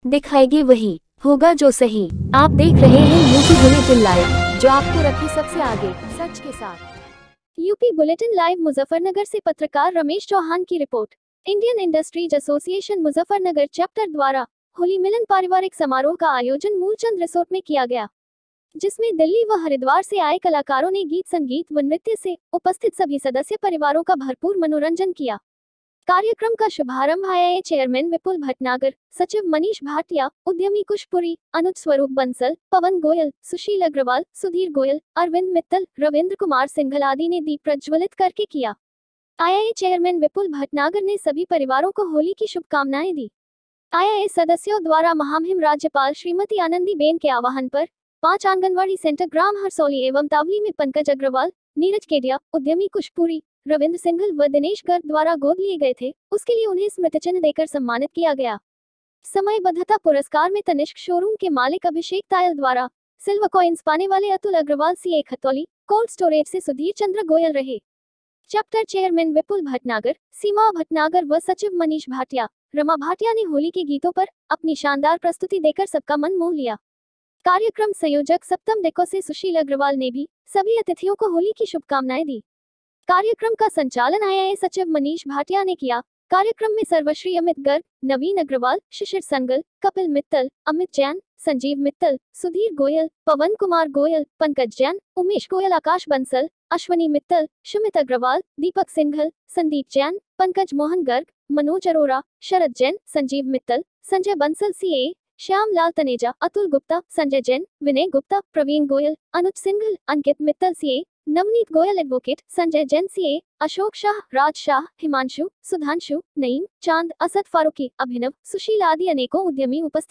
दिखाएगी वही, होगा जो सही। आप देख रहे हैं यूपी बुलेटिन लाइव, जो आपको रखे सबसे आगे, सच के साथ। यूपी बुलेटिन लाइव मुजफ्फरनगर से पत्रकार रमेश चौहान की रिपोर्ट। Indian Industries Association Muzaffarnagar chapter द्वारा होली मिलन पारिवारिक समारोह का आयोजन मूलचंद रिसोर्ट में किया गया, जिसमें दिल्ली व हरिद्वार से आए कलाकारों ने गीत संगीत व नृत्य से उपस्थित सभी सदस्य परिवारों का भरपूर मनोरंजन किया। कार्यक्रम का शुभारंभ आईआईए चेयरमैन विपुल भटनागर, सचिव मनीष भाटिया, उद्यमी कुशपुरी, अनुज स्वरूप बंसल, पवन गोयल, सुशील अग्रवाल, सुधीर गोयल, अरविंद मित्तल, रविंद्र कुमार सिंघल आदि ने दीप प्रज्वलित करके किया। आईआईए चेयरमैन विपुल भटनागर ने सभी परिवारों को होली की शुभकामनाएं दी। आईआईए सदस्यों द्वारा महामहिम राज्यपाल श्रीमती आनंदीबेन के आह्वान पर 5 आंगनवाड़ी सेंटर ग्राम हरसौली एवं तावली में पंकज अग्रवाल, नीरज केडिया, उद्यमी कुशपुरी, रविंद्र सिंघल व दिनेश गर्ग द्वारा गोद लिए गए थे। उसके लिए उन्हें स्मृति चिन्ह देकर सम्मानित किया गया। समयबद्धता पुरस्कार में तनिष्क शोरूम के मालिक अभिषेक तायल द्वारा सिल्वर कॉइन्स पाने वाले Atul Agarwal CA Khatauli, cold storage से सुधीर चंद्र गोयल रहे। चैप्टर चेयरमैन विपुल भटनागर, सीमा भटनागर व सचिव मनीष भाटिया, रमा भाटिया ने होली के गीतों पर अपनी शानदार प्रस्तुति देकर सबका मन मोह लिया। कार्यक्रम संयोजक सप्तम डेको से सुशील अग्रवाल ने भी सभी अतिथियों को होली की शुभकामनाएं दी। कार्यक्रम का संचालन आईआईए सचिव मनीष भाटिया ने किया। कार्यक्रम में Sarvashri Amit Garg, Naveen Agarwal, Shishir Singal, Kapil Mittal, Amit Jain, Sanjeev Mittal, Sudhir Goyal, Pawan Kumar Goyal, Pankaj Jain, Umesh Goyal, Akash Bansal, Ashwani Mittal, Sumit Agarwal, Deepak Singhal, Sandeep Jain, Pankaj Mohan Garg, Manoj Arora, Sharad Jain, Sanjeev Mittal, Sanjay Bansal CA, Shyam Lal Taneja, Atul Gupta, Sanjay Jain, Vinay Gupta, Praveen Goyal, Anuj Singhal, Ankit Mittal CA, Navneet Goyal advocate, Sanjay Jain CA, Ashok Shah, Raj Shah, Himanshu, Sudhanshu, Naeem, Chand, Asad Farooqui, अभिनव, सुशील आदि अनेकों उद्यमी उपस्थित।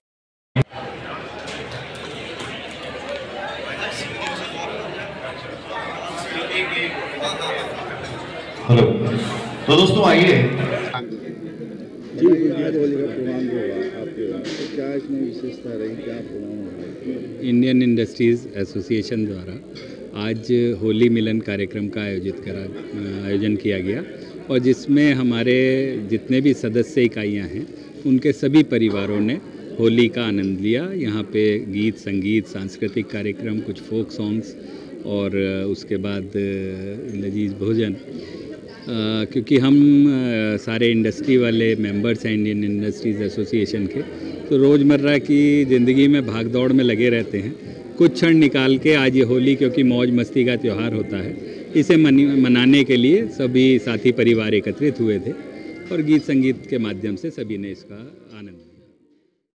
हेलो, तो दोस्तों आइए। जी होली का प्रोग्राम जो हुआ आपके, क्या इसमें विशेषता रही, क्या प्रोग्राम हुआ? इंडियन इंडस्ट्रीज़ एसोसिएशन द्वारा आज होली मिलन कार्यक्रम का आयोजन किया गया और जिसमें हमारे जितने भी सदस्य इकाइयां हैं उनके सभी परिवारों ने होली का आनंद लिया। यहाँ पे गीत संगीत, सांस्कृतिक कार्यक्रम, कुछ फोक सॉन्ग्स और उसके बाद लजीज भोजन। क्योंकि हम सारे इंडस्ट्री वाले मेंबर्स हैं इंडियन इंडस्ट्रीज़ एसोसिएशन के, तो रोज़मर्रा की ज़िंदगी में भाग दौड़ में लगे रहते हैं। कुछ क्षण निकाल के आज ये होली, क्योंकि मौज मस्ती का त्यौहार होता है, इसे मनाने के लिए सभी साथी परिवार एकत्रित हुए थे और गीत संगीत के माध्यम से सभी ने इसका आनंद लिया।